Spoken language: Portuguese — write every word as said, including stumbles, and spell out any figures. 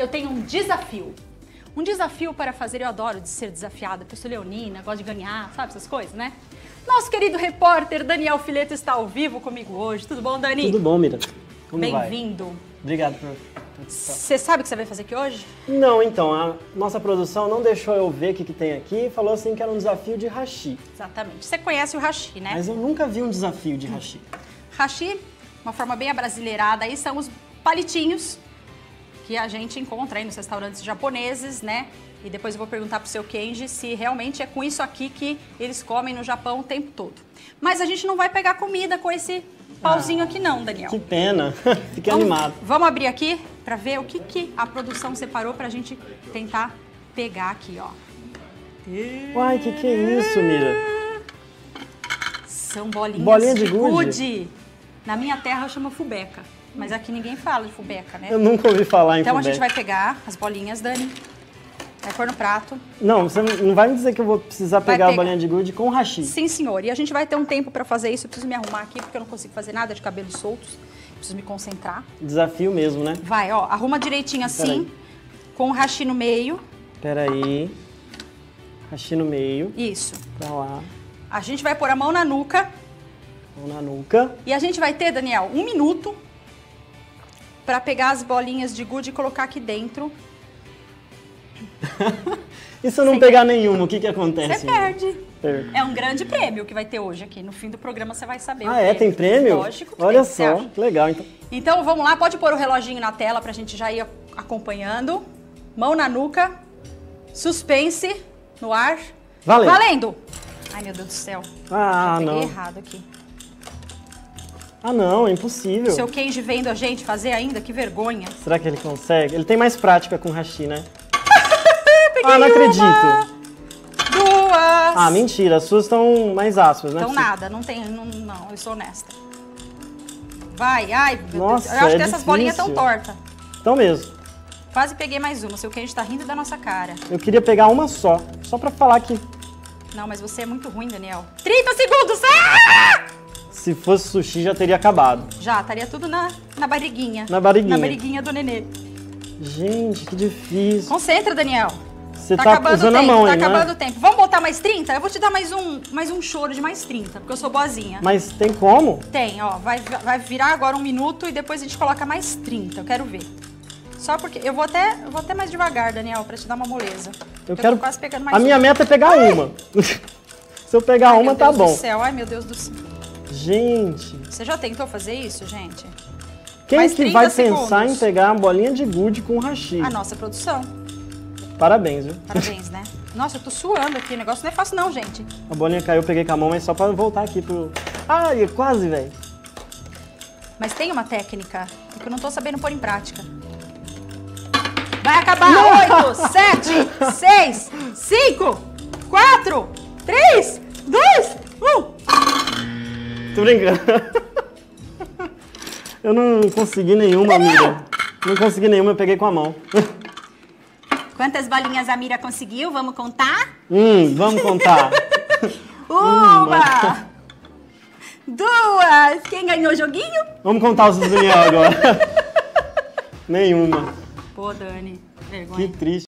eu tenho um desafio. Um desafio para fazer, eu adoro de ser desafiada, porque eu sou leonina, gosto de ganhar, sabe essas coisas, né? Nosso querido repórter Daniel Fileto está ao vivo comigo hoje. Tudo bom, Dani? Tudo bom, Mira. Como vai? Bem-vindo. Obrigado por... Você sabe o que você vai fazer aqui hoje? Não, então, a nossa produção não deixou eu ver o que, que tem aqui e falou assim que era um desafio de hashi. Exatamente. Você conhece o hashi, né? Mas eu nunca vi um desafio de hashi. Hashi, uma forma bem abrasileirada, aí são os palitinhos que a gente encontra aí nos restaurantes japoneses, né? E depois eu vou perguntar pro seu Kenji se realmente é com isso aqui que eles comem no Japão o tempo todo. Mas a gente não vai pegar comida com esse pauzinho ah, aqui não, Daniel. Que pena. Fiquei vamos, animado. Vamos abrir aqui para ver o que, que a produção separou pra gente tentar pegar aqui, ó. Uai, que que é isso, Mira? São bolinhas Bolinha de, de gude. gude. Na minha terra chama fubeca, mas aqui ninguém fala de fubeca, né? Eu nunca ouvi falar em Então fubeca. a gente vai pegar as bolinhas, Dani, vai pôr no prato. Não, você não vai me dizer que eu vou precisar pegar, pegar a bolinha de gude com hashi. Sim, senhor. E a gente vai ter um tempo pra fazer isso. Eu preciso me arrumar aqui porque eu não consigo fazer nada de cabelos soltos. Preciso me concentrar. Desafio mesmo, né? Vai, ó, arruma direitinho assim, com o hashi no meio. Peraí. Hashi no meio. Isso. Pra lá. A gente vai pôr a mão na nuca. Mão na nuca. E a gente vai ter, Daniel, um minuto pra pegar as bolinhas de gude e colocar aqui dentro. E se eu não Você pegar nenhuma, o que que acontece? Você perde. Perco. É um grande prêmio que vai ter hoje aqui. No fim do programa você vai saber. Ah, o é? prêmio. Tem prêmio? Lógico que Olha tem. só, que legal. Então. Então vamos lá, pode pôr o reloginho na tela pra gente já ir acompanhando. Mão na nuca. Suspense no ar. Valendo. Valendo! Ai, meu Deus do céu. Ah, já peguei não. errado aqui. Ah, não, é impossível. Seu Kenji vendo a gente fazer ainda, que vergonha. Será que ele consegue? Ele tem mais prática com hashi, né? Peguei ah, não uma, acredito. Duas. Ah, mentira. As suas estão mais ásperas, né? Então nada, não tem, não, não, eu sou honesta. Vai, ai, meu Nossa, Deus. Eu acho é que essas bolinhas difícil. estão tortas. Então mesmo. Quase peguei mais uma, seu Kenji tá rindo da nossa cara. Eu queria pegar uma só, só pra falar que... Não, mas você é muito ruim, Daniel. trinta segundos! Ah! Se fosse sushi, já teria acabado. Já, estaria tudo na, na barriguinha. Na barriguinha. Na barriguinha do nenê. Gente, que difícil. Concentra, Daniel. Você tá, tá acabando usando o tempo, a mão tá aí, né? acabando o tempo. Vamos botar mais trinta? Eu vou te dar mais um, mais um choro de mais trinta, porque eu sou boazinha. Mas tem como? Tem, ó. Vai, vai virar agora um minuto e depois a gente coloca mais trinta. Eu quero ver. Só porque... Eu vou até, eu vou até mais devagar, Daniel, pra te dar uma moleza. Eu tô quero... quase pegando mais A minha uma. meta é pegar Ai! uma. Se eu pegar Ai, uma, tá meu Deus bom. do céu. Ai, meu Deus do céu. Gente. Você já tentou fazer isso, gente? Quem Mais que trinta vai segundos. pensar em pegar uma bolinha de gude com hashi? A nossa produção. Parabéns, viu? Parabéns, né? Nossa, eu tô suando aqui. O negócio não é fácil não, gente. A bolinha caiu, eu peguei com a mão, mas só pra voltar aqui pro... Ai, quase, velho. Mas tem uma técnica que eu não tô sabendo pôr em prática. Vai acabar! Oito, sete, seis, cinco, quatro, três, dois, um. Tô brincando. Eu não consegui nenhuma, Mira. Não consegui nenhuma, eu peguei com a mão. Quantas bolinhas a Mira conseguiu? Vamos contar? Hum, vamos contar. Uma! Duas! Quem ganhou o joguinho? Vamos contar os do Daniel agora. Nenhuma. Pô, Dani, vergonha. Que triste.